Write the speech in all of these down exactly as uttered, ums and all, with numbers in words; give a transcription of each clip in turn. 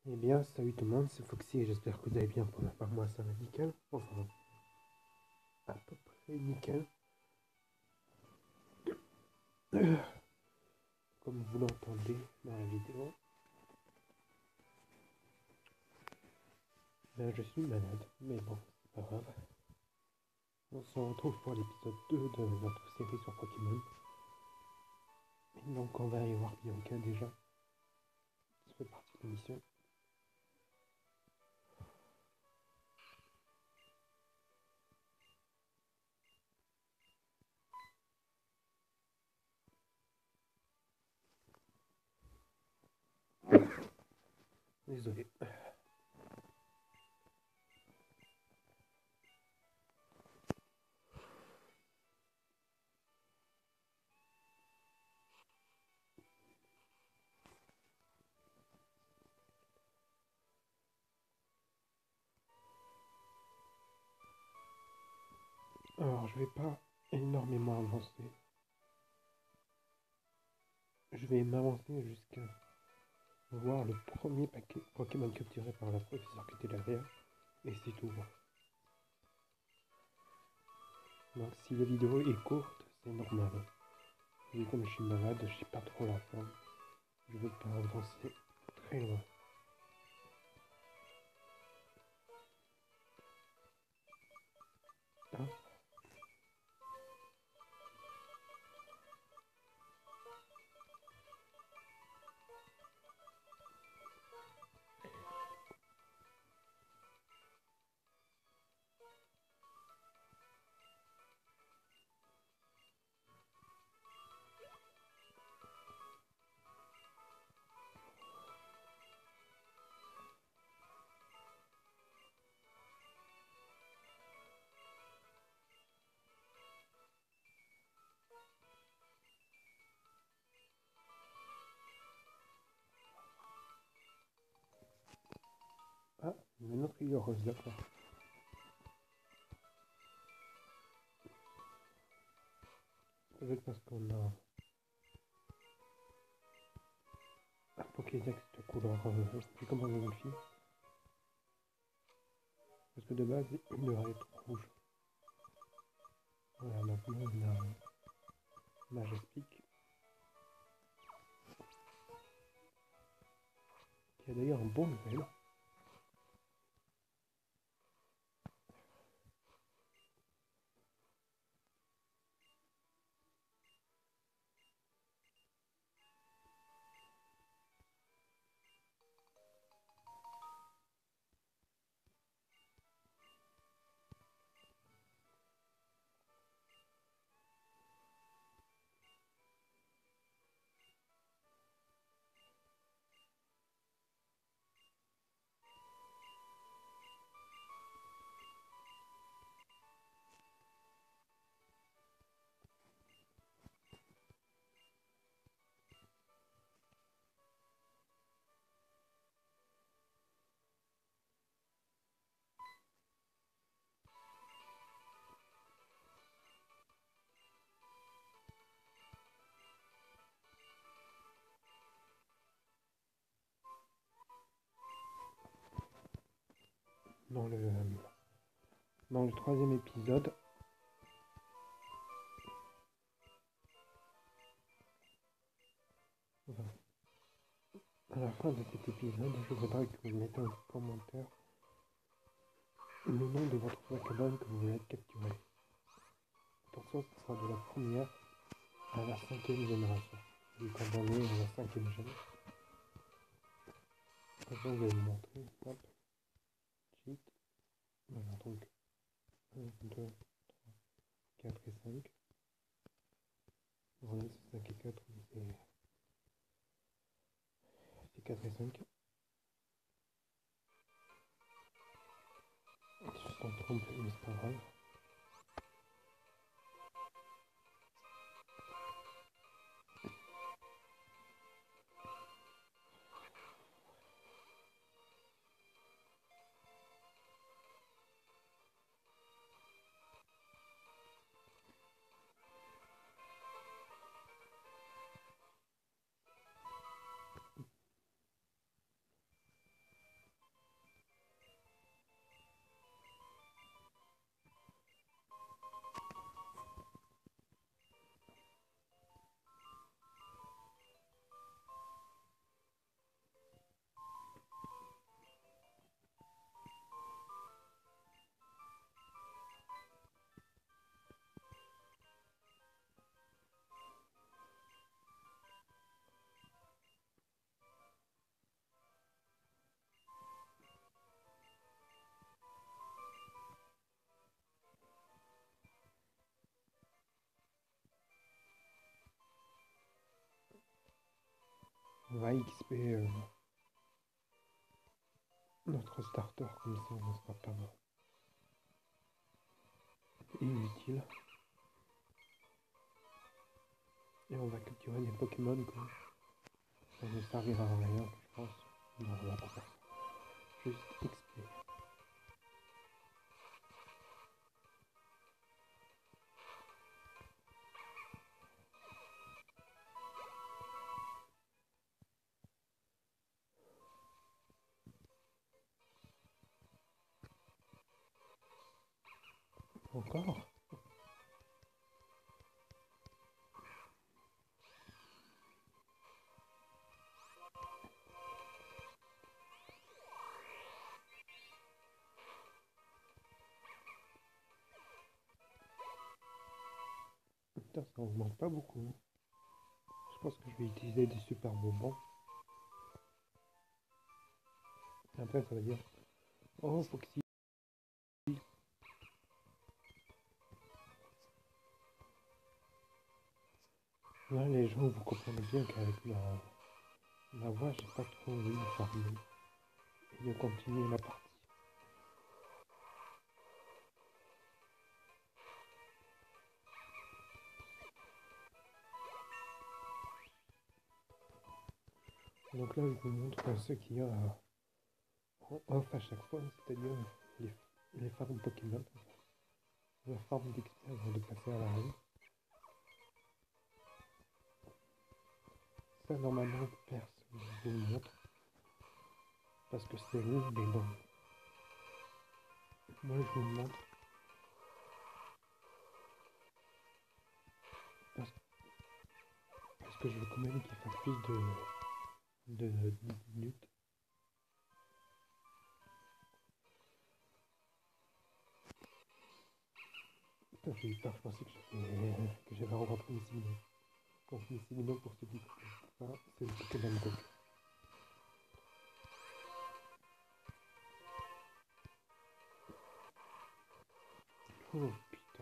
Eh bien, salut tout le monde, c'est Foxy et j'espère que vous allez bien. Pour ma part, moi ça va nickel. Enfin, à peu près nickel. Comme vous l'entendez dans la vidéo, ben, je suis malade, mais bon, c'est pas grave. On se retrouve pour l'épisode deux de notre série sur Pokémon. Et donc, on va aller voir Bianca déjà. Ça fait partie de l'émission. Désolé. Alors, je vais pas énormément avancer. Je vais m'avancer jusqu'à voir le premier paquet Pokémon capturé par la professeure qui était derrière. Et c'est tout. Donc si la vidéo est courte, c'est normal. Et comme je suis malade, j'ai pas trop la forme. Je veux pas avancer très loin. Hein? Ah, il y a une autre figure rose, d'accord. Peut-être parce qu'on a un Pokédex de couleur, euh, je sais plus comment on le fait. Parce que de base, il devrait être rouge. Voilà, maintenant on a Majestic. Qui a d'ailleurs un bon level. Dans le, dans le troisième épisode, voilà. À la fin de cet épisode, je voudrais que vous mettez en commentaire le nom de votre Pokémon que vous voulez capturer. Attention, ce sera de la première à la cinquième génération. Vu qu'on en est à la cinquième génération. Maintenant, je vais vous montrer. Hop. Cheat. Voilà, donc un, deux, trois, quatre et cinq. Voilà, c'est cinq et quatre, mais c'est quatre et cinq. Je suis en trompe, mais c'est pas grave. On va X P euh, notre starter, comme ça on ne sera pas inutile. Et on va capturer des Pokémon quoi. Ça ne servira à rien, je pense. Non, on va pas faire ça. Juste X P. Encore? Putain, ça augmente pas beaucoup. Je pense que je vais utiliser des super bonbons. Et après, ça va dire oh, Foxy. Là, les gens, vous comprenez bien qu'avec ma, ma voix, j'ai pas trop envie de farmer et de continuer la partie. Donc là, je vous montre ce qu'il y a en off à chaque fois, c'est-à-dire les, les farms Pokémon. La farm d'X P avant de passer à la reine. Ça, normalement, personne ne vous le montre. Parce que c'est long, mais bon. Moi, je vous le montre. Parce, parce que je veux quand même qu'il fasse plus de, de, de minutes. Putain, j'ai eu peur, je pensais que j'avais, que j'avais rencontré Missigno. Donc Missigno, pour ceux qui ne connaissent pas, c'est le Pokémon Go. Oh putain.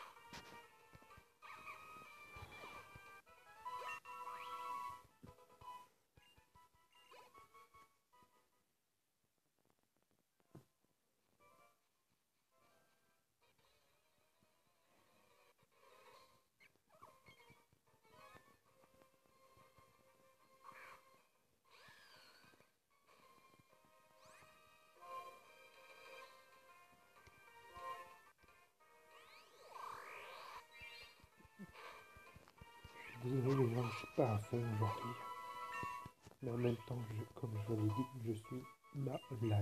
Désolé les gens, je suis pas à fond aujourd'hui. Mais en même temps, je, comme je vous l'ai dit, je suis malade.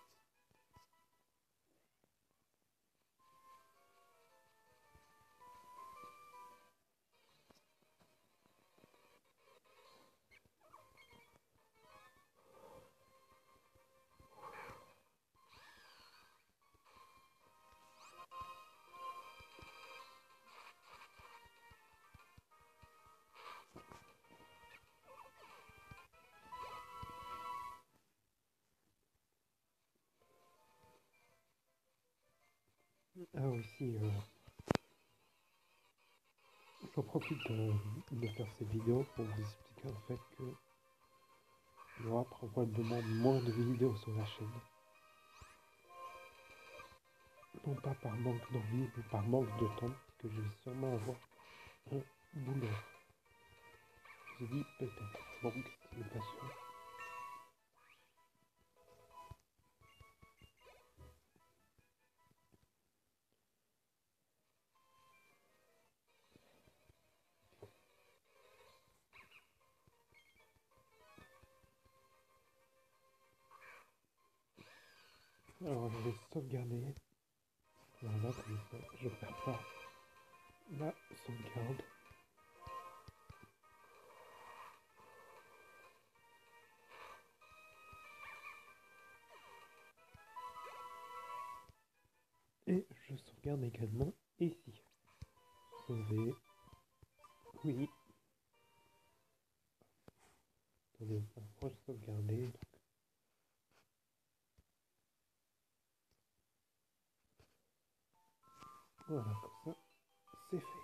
Ah aussi, euh, j'en profite euh, de faire ces vidéos pour vous expliquer en fait que il y aura probablement moins de vidéos sur la chaîne. Non pas par manque d'envie, mais par manque de temps, parce que je vais sûrement avoir un boulot. Je dis peut-être, donc c'est pas sûr. Alors je vais sauvegarder. Voilà, comme ça, je ne perds pas la sauvegarde. Et je sauvegarde également ici. Sauver. Oui. Attendez, on va sauvegarder. Voilà, comme ça, c'est fait.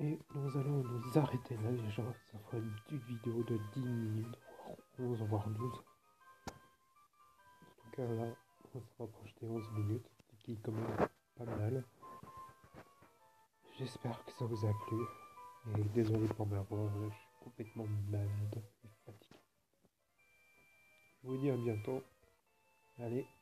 Et nous allons nous arrêter là déjà. Ça fera une petite vidéo de dix minutes, voire onze, voire douze. En tout cas là, on se rapproche des onze minutes, ce qui est quand même pas mal. J'espère que ça vous a plu. Et désolé pour ma voix, je suis complètement malade et fatigué. Je vous dis à bientôt. Allez.